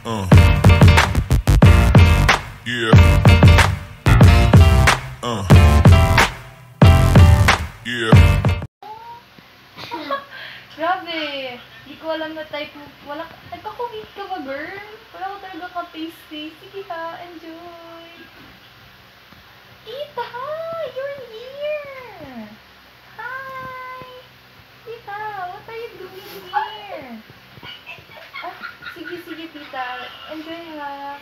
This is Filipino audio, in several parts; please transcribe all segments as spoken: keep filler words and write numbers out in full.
Uh. Yeah. Uh. Yeah. Grabe. Hindi ko alam na type mo. Wala, nagka-commit ka ba, girl? Wala ko talaga ka-taste-taste. Sige ha, enjoy. Tita, you're here. Hi. Tita, what are you doing here? Ah, sige, sige, tita. Enjoy ha.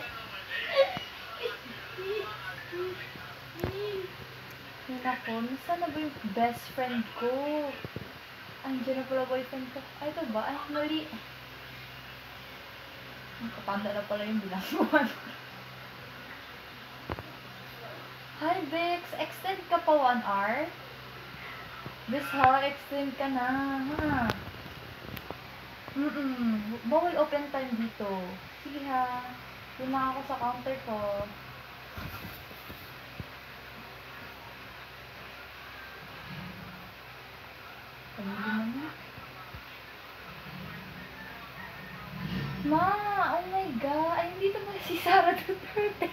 Yan ako. Nasaan na ba yung best friend ko? Andiyan na pala boyfriend ko. Ay, ito ba? Ay, mali. Kapanda na pala yung bilanguan. Hi, Bex. Extend ka pa one hour? Bex, ha? Extend ka na, ha? Mm-mm. Bawal open time dito. Sige, ha? Doon na ako sa counter ko. Ma, oh my God. Ay, hindi ito pala si Sarah Duterte.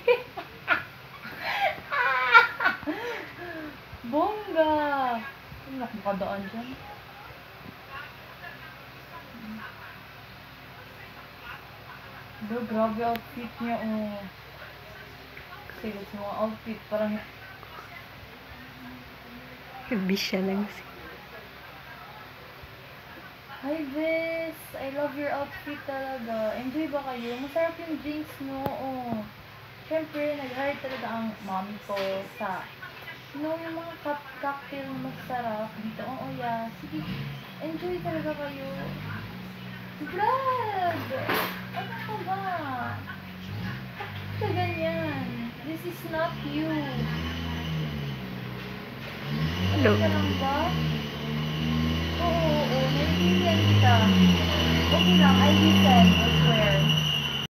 Bongga. Ay, nakakadaan dyan. Bro, grabe outfit niya, oh. Kasi gusto mo outfit, parang... Bisya lang siya. Hi, Bes! I love your outfit talaga. Enjoy ba kayo? Masarap yung drinks, no? Oh. Siyempre, nag-hire talaga ang mommy ko sa... No, yung mga cup cocktail na masarap dito. Oo, oh, yeah. Sige, enjoy talaga kayo. Vlog! Ano ka ba? Bakit ka ganyan? This is not you. Ano ka lang ba? Oo, oo, oo. Naiintindihan kita. Okay lang, I listen, I swear.